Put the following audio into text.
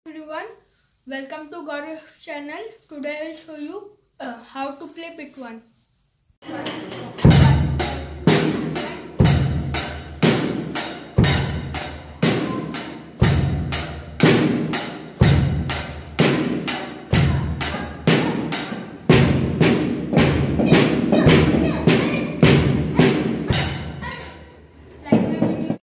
Everyone, welcome to Gauriv's channel. Today I will show you how to play Pit 1.